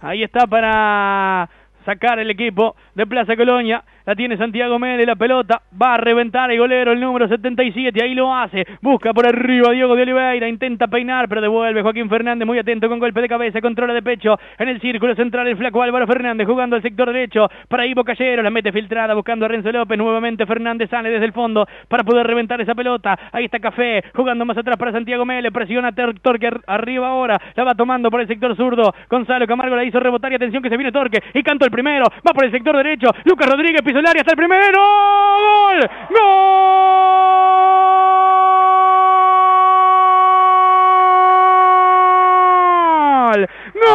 Ahí está para sacar el equipo de Plaza Colonia. La tiene Santiago Mele, la pelota va a reventar el golero, el número 77, ahí lo hace, busca por arriba Diego de Oliveira, intenta peinar, pero devuelve Joaquín Fernández, muy atento con golpe de cabeza, controla de pecho, en el círculo central el flaco Álvaro Fernández, jugando al sector derecho, para Ivo Callero, la mete filtrada, buscando a Renzo López, nuevamente Fernández sale desde el fondo, para poder reventar esa pelota, ahí está Café, jugando más atrás para Santiago Mele, presiona Torque arriba ahora, la va tomando por el sector zurdo, Gonzalo Camargo la hizo rebotar y atención que se viene Torque, y canto el primero, va por el sector derecho, Lucas Rodríguez piso el área hasta el primero, ¡gol! ¡Gol!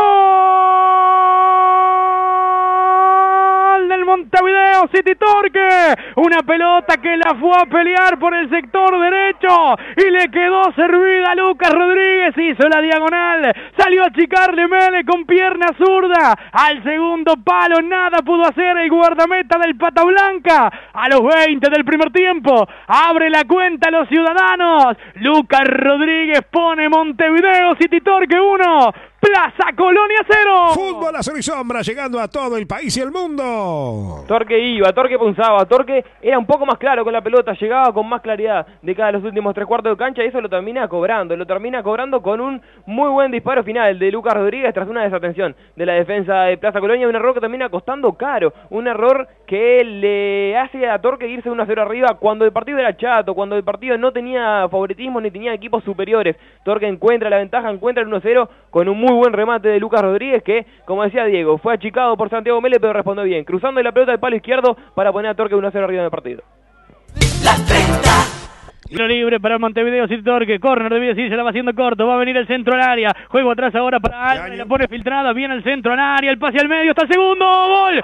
¡Gol del Montevideo City Torque! Una pelota que la fue a pelear por el sector derecho y le quedó servida a Lucas Rodríguez, hizo la diagonal, salió a achicarle Mele con pierna zurda, al segundo palo nada pudo hacer el guardameta del Pata Blanca, a los 20 del primer tiempo, abre la cuenta a los ciudadanos, Lucas Rodríguez pone Montevideo City Torque 1, Plaza Colonia 0. Fútbol azul y sombra llegando a todo el país y el mundo. Torque iba, Torque punzaba, Torque era un poco más claro con la pelota, llegaba con más claridad de cada los últimos 3/4 de cancha y eso lo termina cobrando con un muy buen disparo final de Lucas Rodríguez tras una desatención de la defensa de Plaza Colonia, un error que termina costando caro, un error que le hace a Torque irse 1-0 arriba cuando el partido era chato, cuando el partido no tenía favoritismo ni tenía equipos superiores. Torque encuentra la ventaja, encuentra el 1-0 con un muy buen remate de Lucas Rodríguez que, como decía Diego, fue achicado por Santiago Mele pero respondió bien, cruzando la pelota del palo izquierdo para poner a Torque 1-0 arriba en el partido. Las 30. Tiro libre para Montevideo City Torque, córner de Villasí, se la va haciendo corto, va a venir el centro al área, juego atrás ahora para Álvarez, la pone filtrada, viene el centro al área, el pase al medio, está el segundo, gol,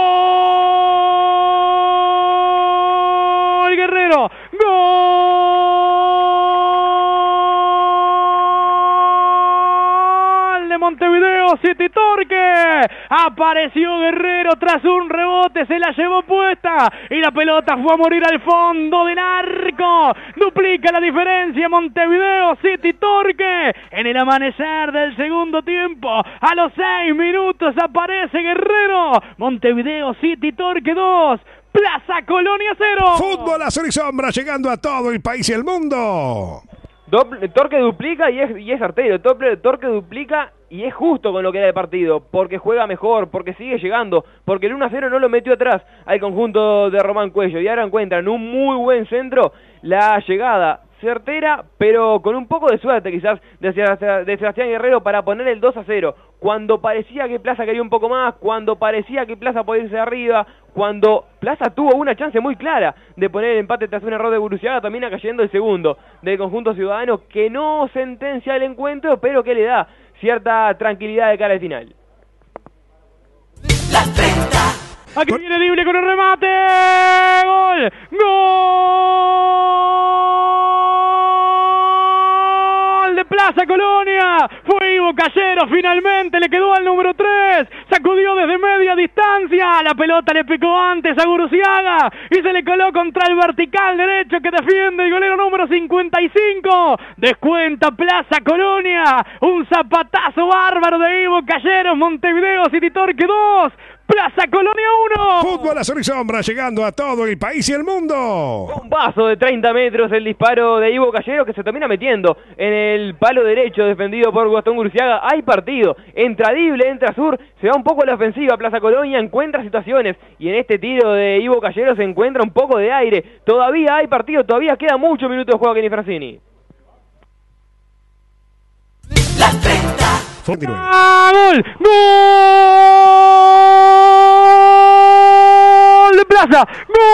gol, Guerrero, gol de Montevideo City Torque, apareció Guerrero tras un rebote, se la llevó puesta y la pelota fue a morir al fondo del arco, duplica la diferencia Montevideo City Torque en el amanecer del segundo tiempo, a los 6 minutos aparece Guerrero, Montevideo City Torque 2, Plaza Colonia 0. Fútbol azul y sombra llegando a todo el país y el mundo. Torque duplica y es artero, Torque duplica y es justo con lo que da el partido, porque juega mejor, porque sigue llegando, porque el 1-0 no lo metió atrás al conjunto de Román Cuello, y ahora encuentran un muy buen centro, la llegada certera, pero con un poco de suerte quizás de Sebastián Guerrero para poner el 2-0, cuando parecía que Plaza quería un poco más, cuando parecía que Plaza podía irse arriba, cuando Plaza tuvo una chance muy clara de poner el empate tras un error de Guruciaga, termina cayendo el segundo del conjunto ciudadano, que no sentencia el encuentro, pero que le da cierta tranquilidad de cara al final. Las 30. Aquí viene Libre con el remate, gol, gol de Plaza Colonia, fue Ivo Callero, finalmente le quedó al número 3, sacudió desde media distancia, la pelota le picó antes a Guruciaga y se le coló contra el vertical derecho que defiende el golero número 55, descuenta Plaza Colonia, un zapatazo bárbaro de Ivo Callero, Montevideo City Torque 2, Plaza Colonia 1. Fútbol azul y sombra llegando a todo el país y el mundo. Un paso de 30 metros el disparo de Ivo Callero que se termina metiendo en el palo derecho defendido por Gastón Guruciaga. Hay partido, entra Dible, entra Sur, se va un poco a la ofensiva, Plaza Colonia encuentra situaciones y en este tiro de Ivo Callero se encuentra un poco de aire. Todavía hay partido, todavía queda muchos minutos de juego Kenny Francini. Las 30. ¡Gol! ¡Gol de Plaza!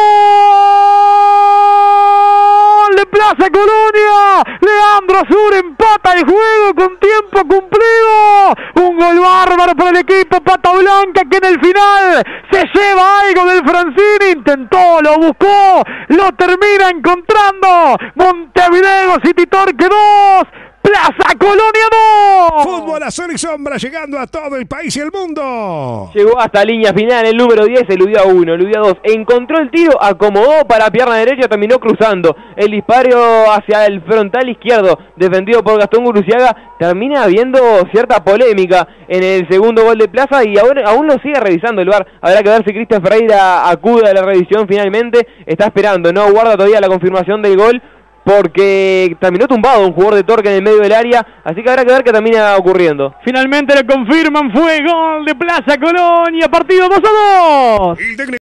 ¡Gol de Plaza Colonia! Leandro Sur empata el juego con tiempo cumplido. Un gol bárbaro para el equipo Pata Blanca que en el final se lleva algo del Francini. Intentó, lo buscó, lo termina encontrando. Montevideo City Torque 2. Plaza Colonia 2. Fútbol azul y sombra llegando a todo el país y el mundo. Llegó hasta línea final el número 10, eludió a 1, eludió a 2, encontró el tiro, acomodó para pierna derecha, terminó cruzando el disparo hacia el frontal izquierdo, defendido por Gastón Guruziaga, termina habiendo cierta polémica en el segundo gol de Plaza y aún lo sigue revisando el VAR. Habrá que ver si Cristian Ferreira acude a la revisión finalmente. Está esperando, no guarda todavía la confirmación del gol, porque terminó tumbado un jugador de Torque en el medio del área, así que habrá que ver qué termina ocurriendo. Finalmente lo confirman, fue gol de Plaza Colonia, partido 2-2.